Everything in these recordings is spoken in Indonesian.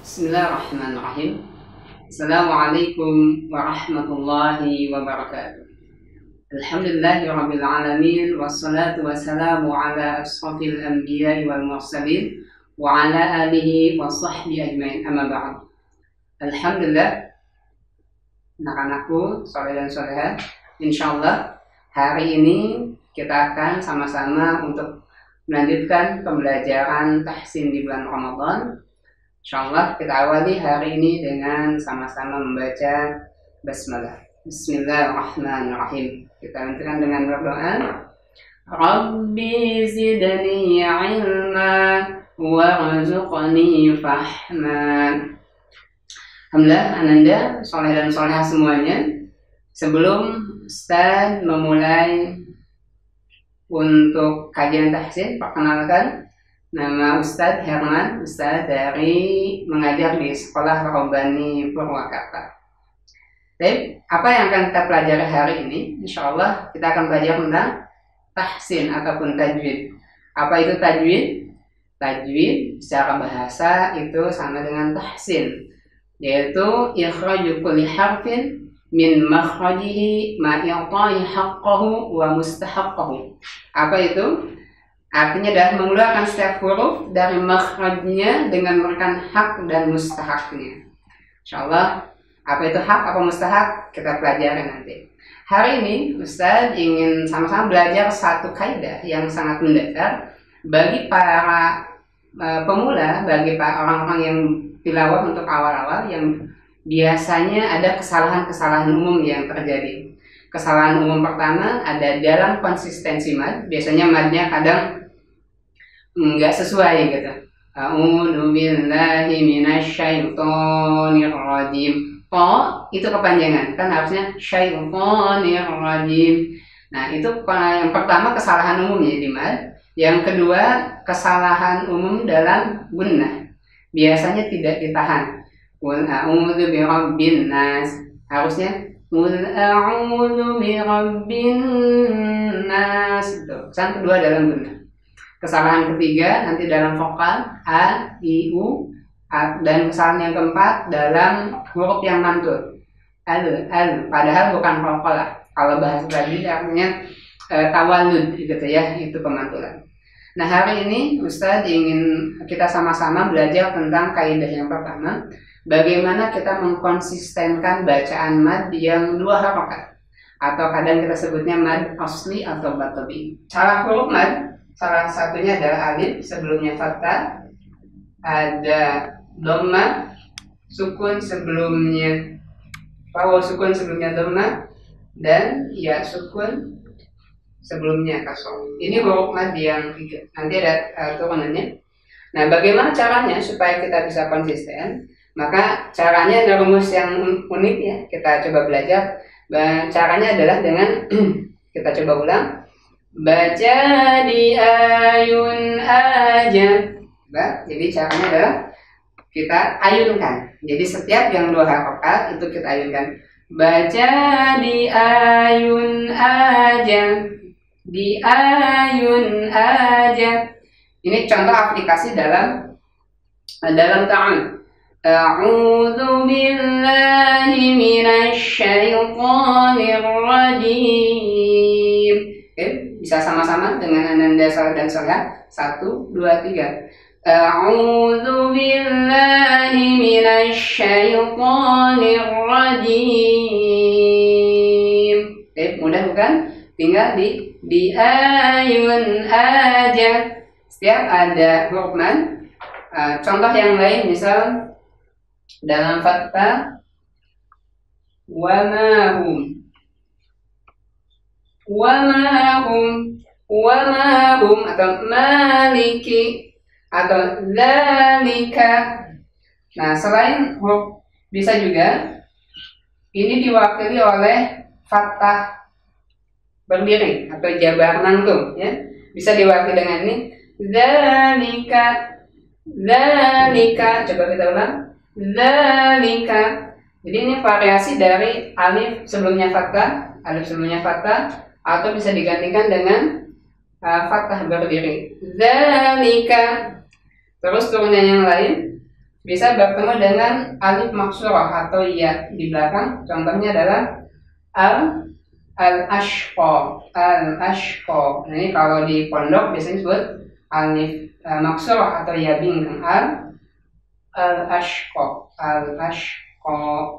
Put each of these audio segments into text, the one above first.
Bismillahirrahmanirrahim. Assalamualaikum warahmatullahi wabarakatuh. Alhamdulillahirabbil alamin wassalatu wassalamu ala asrofil anbiya'i wal mursalin wa ala alihi wa sahbihi ajmain. Amma ba'd. Alhamdulillah, anak-anakku soleh dan soleha, insyaallah hari ini kita akan sama-sama untuk melanjutkan pembelajaran tahsin di bulan Ramadan. Insyaallah kita awali hari ini dengan sama-sama membaca basmalah. Bismillahirrahmanirrahim. Kita lanjutkan dengan berdoa. Rabbi zidni ilma warzuqni fahma. Alhamdulillah, ananda, soleh dan soleha semuanya. Sebelum Ustaz memulai untuk kajian tahsin, perkenalkan, nama Ustadz Herman, Ustadz dari mengajar di Sekolah Robbani Purwakarta. Baik, apa yang akan kita pelajari hari ini? Insya Allah kita akan belajar tentang tahsin ataupun tajwid. Apa itu tajwid? Tajwid secara bahasa itu sama dengan tahsin, yaitu ikhraju kulli harfin min makhrajihi ma i'ta'i haqqahu wa mustahaqqahu. Apa itu? Artinya adalah mengeluarkan setiap huruf dari makhrajnya dengan memberikan hak dan mustahaknya. Insyaallah, apa itu hak, apa mustahak, kita pelajari nanti. Hari ini Ustaz ingin sama-sama belajar satu kaidah yang sangat mendasar bagi para pemula, bagi para orang-orang yang tilawah untuk awal-awal yang biasanya ada kesalahan-kesalahan umum yang terjadi. Kesalahan umum pertama ada dalam konsistensi mad. Biasanya madnya kadang nggak sesuai gitu. A'udzu billahi minasyaitonir rajim. Itu kepanjangan, kan harusnya syaitonir rajim. Nah, itu yang pertama kesalahan umumnya di mad. Yang kedua, kesalahan umum dalam gunnah. Biasanya tidak ditahan. Qul a'udzu birabbin nas. Harusnya Qul a'udzu birabbin nas. Kesan kedua dalam gunnah. Kesalahan ketiga nanti dalam vokal a, i, u, dan kesalahan yang keempat dalam huruf yang mantul al, padahal bukan vokal. Kalau bahasa tadi artinya tawalud gitu ya, itu pemantulan. Nah, hari ini Ustaz ingin kita sama-sama belajar tentang kaidah yang pertama, bagaimana kita mengkonsistenkan bacaan mad yang dua harokat, atau kadang kita sebutnya mad asli atau batabi. Cara huruf mad salah satunya adalah alif sebelumnya fathah, ada dhamma, sukun sebelumnya wawu sukun sebelumnya dhamma, dan ya sukun sebelumnya kasroh. Ini huruf mad yang tiga. Nanti ada turunannya. Nah, bagaimana caranya supaya kita bisa konsisten? Maka caranya ada rumus yang unik ya. Kita coba belajar. Caranya adalah dengan kita coba ulang. Baca di ayun aja. Jadi caranya adalah kita ayunkan. Jadi setiap yang dua harokat itu kita ayunkan. Baca di ayun aja. Di ayun aja. Ini contoh aplikasi dalam ta'awun. A'udzu billahi minasy syaithanir rajim. Bisa sama-sama dengan ananda salat dan sholat. 1, 2, 3. A'udzu billahi minasy syaithanir rajim. Mudah bukan? Tinggal di ayun aja. Setiap ada huruf mad. Contoh yang lain misal dalam fathah wa ma hum. Wa ma hum atau maliki atau dzalika. Nah, selain huruf bisa juga ini diwakili oleh fathah berdiri atau jabar nangtung ya. Bisa diwakili dengan ini dzalika. Coba kita ulang. Dzalika. Jadi ini variasi dari alif sebelumnya fathah, atau bisa digantikan dengan fathah berdiri. Dzalika. Terus turunan yang lain bisa bertemu dengan alif maksurah atau ya di belakang. Contohnya adalah al-ashqa, al-ashqa. Nah, ini kalau di pondok biasanya disebut alif maksurah atau ya bingkang, al-ashqa, al-ashqa.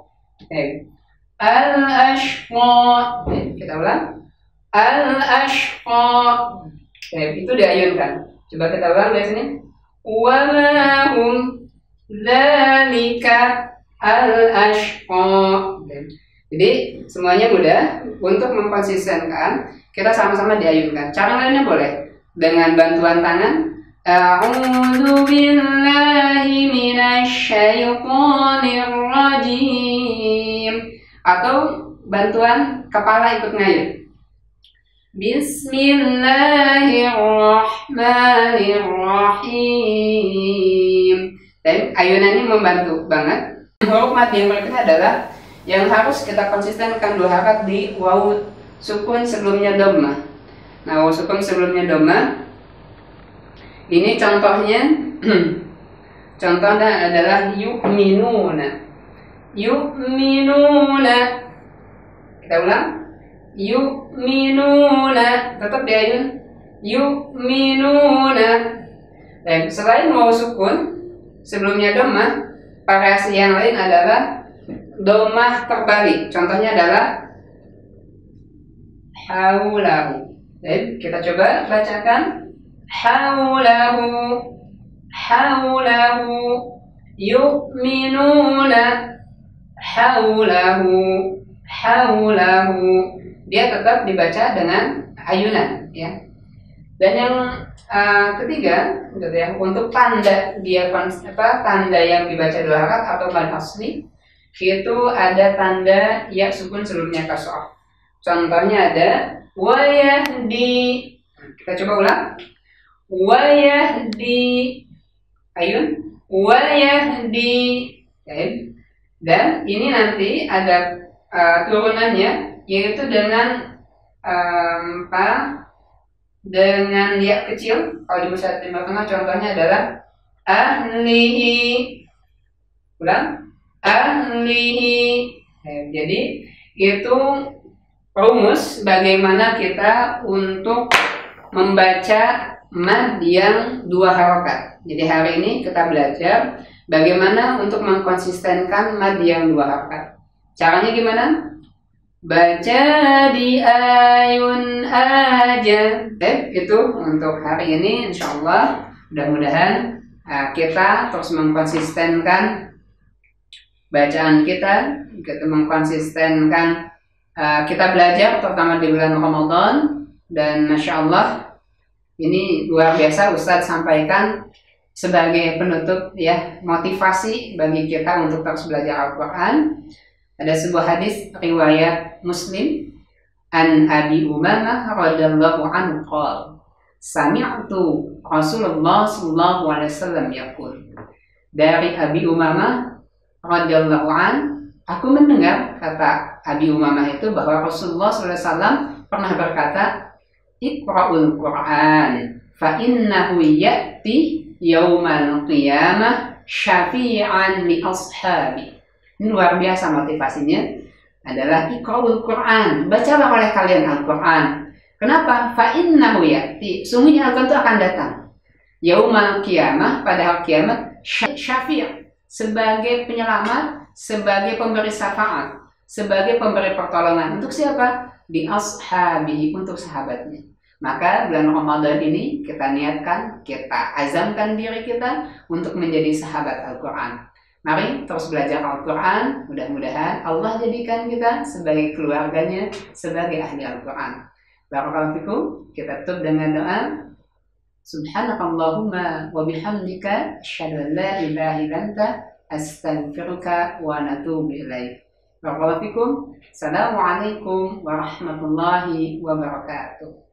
Al-ashqa. Kita ulang. Al-ashqa. Itu diayunkan. Coba kita ulang dari sini. Wa ma hum dzalika al-ashqa. Jadi semuanya mudah. Untuk mengkonsistenkan, kita sama-sama diayunkan. Cara lainnya boleh dengan bantuan tangan. A'udzu billahi minasy syaithanir rajim. Atau bantuan kepala ikut ngayun. Bismillahirrahmanirrahim. Dan ayunan ini membantu banget. Huruf mad yang berikutnya adalah yang harus kita konsistenkan 2 harokat di waw sukun sebelumnya dhammah. Nah, waw sukun sebelumnya dhammah ini contohnya contohnya adalah yu'minuna. Yu'minuna. Kita ulang. Yu'minuna. Tetap diayun. Yu'minuna. Dan selain waw sukun sebelumnya dhammah, variasi yang lain adalah dhammah terbalik. Contohnya adalah haulahu. Jadi kita coba bacakan haulahu, haulahu, yu'minuna, haulahu, haulahu. Dia tetap dibaca dengan ayunan, ya. Dan yang ketiga, gitu ya, untuk tanda dia tanda yang dibaca 2 harokat atau mad asli, itu ada tanda ya sukun sebelumnya kasrah. Contohnya ada wayahdi. Kita coba ulang. Wayahdi. Ayun. Wayahdi. Dan ini nanti ada turunannya, yaitu dengan dengan ya kecil. Kalau di Musnad Timur Tengah contohnya adalah ahlihi. Ulang. Ahlihi. Jadi itu rumus bagaimana kita untuk membaca mad yang 2 harokat. Jadi hari ini kita belajar bagaimana untuk mengkonsistenkan mad yang 2 harokat. Caranya gimana? Baca di ayun aja. Itu untuk hari ini, insya Allah. Mudah-mudahan kita terus mengkonsistenkan bacaan kita mengkonsistenkan kita belajar terutama di bulan Ramadan. Dan Masya Allah, ini luar biasa Ustadz sampaikan sebagai penutup, ya, motivasi bagi kita untuk terus belajar Al-Quran. Ada sebuah hadis riwayat Muslim, an Abi Umamah radhiyallahu anhu qala sami'tu Rasulullah sallallahu alaihi wasallam yaqul. Dari Abi Umamah radhiyallahu an, aku mendengar, kata Abi Umamah itu, bahwa Rasulullah sallallahu alaihi wasallam pernah berkata, Iqra'ul Qur'an fa innahu ya'ti yaumal qiyamah syafi'an li ashabi. Ini luar biasa motivasinya adalah Iqra'ul Qur'an, bacalah oleh kalian Al-Quran. Kenapa? Fa innahu ya'ti, sungguhnya Al-Quran itu akan datang yaumal qiyamah, pada hari kiamat, syafi', sebagai penyelamat, sebagai pemberi syafaat, sebagai pemberi pertolongan. Untuk siapa? Di ashabihi, untuk sahabatnya. Maka bulan Ramadan ini kita niatkan, kita azamkan diri kita untuk menjadi sahabat Al-Quran. Mari terus belajar Al-Quran. Mudah-mudahan Allah jadikan kita sebagai keluarganya, sebagai ahli Al-Quran. Barakallahu fikum. Kita tutup dengan doa. Subhanakallahumma wa bihamdika asyhadu an la ilaha illa anta astaghfiruka wa atubu ilaik. Barakallahu fikum. Assalamualaikum warahmatullahi wabarakatuh.